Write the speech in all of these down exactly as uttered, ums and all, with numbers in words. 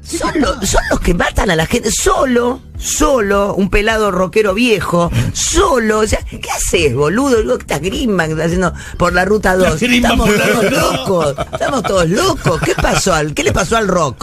son, lo, son los que matan a la gente. Solo, solo, un pelado rockero viejo, solo. O sea, ¿qué haces, boludo? ¿Qué estás Greenbank haciendo por la ruta dos? Estamos todos locos. Estamos todos locos. ¿Qué pasó al, qué le pasó al rock?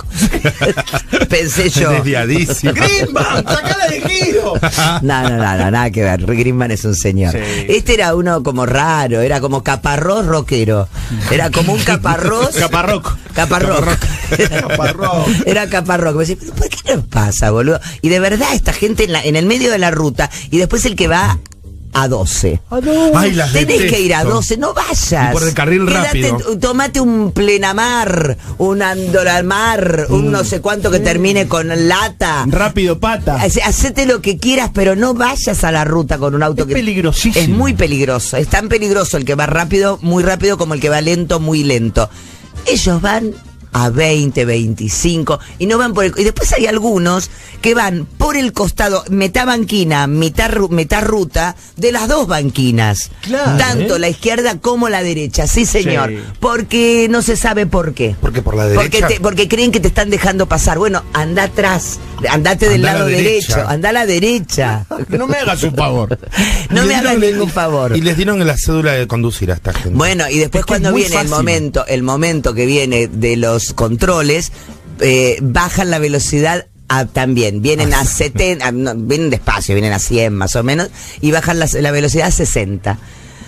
Pensé yo. Desviadísimo. Greenbank, sacala de giro. No, no, no, no, nada que ver. Greenbank es un señor. Sí. Este era uno como raro, era como caparrós rockero. Era como un caparrós. Caparroc. Caparroc. Caparroc. Era caparroc. Me decía, ¿por qué no pasa, boludo? Y de verdad, esta gente en, la, en el medio de la ruta, y después el que va a doce. Ay, las Tenés detesto. que ir a doce, no vayas. Y por el carril Quédate, rápido. tomate un plenamar, un andolamar, un no sé cuánto que termine con lata. Rápido pata. Hace- Hacete lo que quieras, pero no vayas a la ruta con un auto Es que... peligrosísimo. Es muy peligroso. Es tan peligroso el que va rápido, muy rápido, como el que va lento, muy lento. Ellos van a veinte, veinticinco y no van por el... Y después hay algunos que van por el costado, mitad banquina, mitad, ru- mitad ruta, de las dos banquinas. Claro, Tanto ¿eh? la izquierda como la derecha, sí señor. Sí. Porque no se sabe por qué. Porque por la Porque, derecha. te- porque creen que te están dejando pasar. Bueno, anda atrás, andate del Andá a la lado derecha. derecho, anda a la derecha. No me hagas un favor. No Y me les hagas dieron- ningún favor. Y les dieron la cédula de conducir a esta gente. Bueno, y después Es que cuando es muy viene el fácil. momento, el momento que viene de los controles, eh, bajan la velocidad a- también, vienen a setenta, no, vienen despacio, vienen a cien más o menos, y bajan la, la velocidad a sesenta.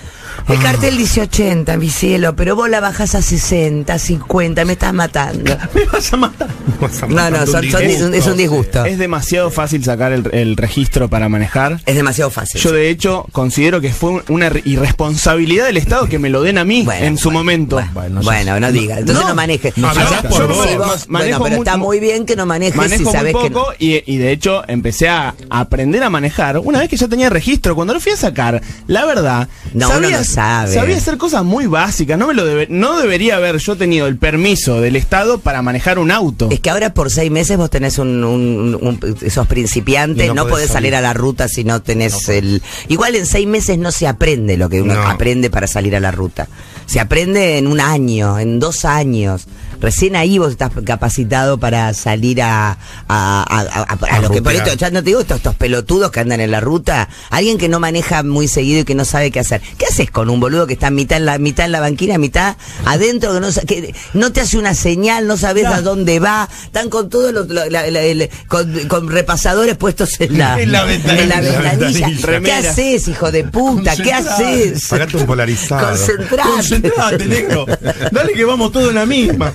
El cartel dice ochenta, mi cielo, pero vos la bajás a sesenta, cincuenta, me estás matando. Me vas a matar. No, no, son- son- es un- es un disgusto. Es demasiado fácil sacar el, el registro para manejar. Es demasiado fácil. Yo de hecho considero que fue una irresponsabilidad del Estado que me lo den a mí Bueno, en su bueno, momento. Bueno, Bueno, bueno, no digas. Entonces no, No, manejes. no, Allá hablás por por vos. vos. Bueno, Manejo pero muy- está muy bien que no manejes Manejo si sabes muy que... poco y, y de hecho empecé a aprender a manejar una vez que ya tenía registro. Cuando lo fui a sacar, la verdad, No, uno no sabe. sabía hacer cosas muy básicas. No me lo debe- no debería haber yo tenido el permiso del Estado para manejar un auto. Es que ahora por seis meses vos tenés un, un, un- sos principiante, Y no, no podés podés salir salir. a la ruta si no tenés el... Igual en seis meses no se aprende lo que uno No. aprende para salir a la ruta. Se aprende en un año, en dos años. Recién ahí vos estás capacitado para salir a, a, a, a, a- a A los que por rutear. esto, ya no te digo estos, estos pelotudos que andan en la ruta, alguien que no maneja muy seguido y que no sabe qué hacer. ¿Qué haces con un boludo que está mitad en la mitad en la banquina, mitad adentro, que no, sa- que no te hace una señal, no sabes No. a dónde va, están con todos los la- la- la- el- con, con repasadores puestos en la, En la ventanilla. en la ventanilla. ¿Qué Remera. haces, hijo de puta? ¿Qué Concentrate. haces? Pagate un polarizado. Concentrate. Concentrate, negro. Dale que vamos todos en la misma.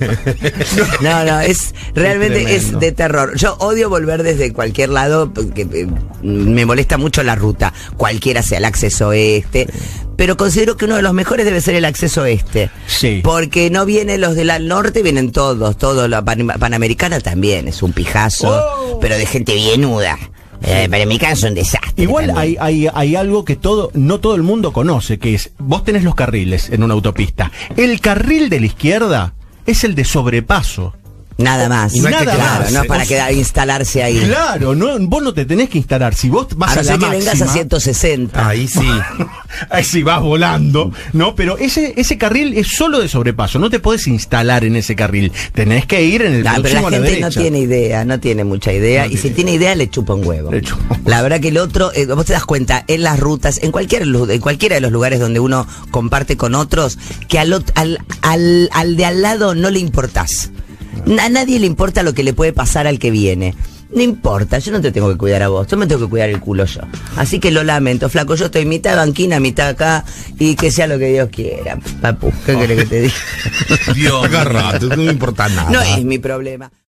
No, no, es realmente es, tremendo. de terror. Yo odio volver desde cualquier lado, porque eh, me molesta mucho la ruta, cualquiera sea el acceso este, pero considero que uno de los mejores debe ser el acceso este. Sí. Porque no vienen los del norte, vienen todos, todos, la pan- Panamericana también, es un pijazo, Oh. pero de gente bienuda. Eh, Panamericana es un desastre. Igual también. hay, hay, hay algo que todo, no todo el mundo conoce, que es, vos tenés los carriles en una autopista. El carril de la izquierda es el de sobrepaso. Nada más. Y no hay que claro, quedarse. no es para O sea, quedar, instalarse ahí. Claro, no, vos no te tenés que instalar. Si vos vas A a, no la ser que máxima, vengas a ciento sesenta. Ahí sí. ahí sí vas volando, ¿no? Pero ese, ese carril es solo de sobrepaso, no te podés instalar en ese carril. Tenés que ir en el No, pero próximo la a la gente no derecha. tiene idea, no tiene mucha idea. y si tiene idea, le chupa un huevo. Le chupa. La verdad que el otro, eh, vos te das cuenta, en las rutas, en cualquier lu- en cualquiera de los lugares donde uno comparte con otros, que al, ot- al, al, al de al lado no le importás. A nadie le importa lo que le puede pasar al que viene. No importa, yo no te tengo que cuidar a vos, yo me tengo que cuidar el culo yo. Así que lo lamento, flaco, yo estoy mitad banquina, mitad acá, y que sea lo que Dios quiera, papu. ¿Qué querés que te diga? Dios, agarrate, no me importa nada. No es mi problema.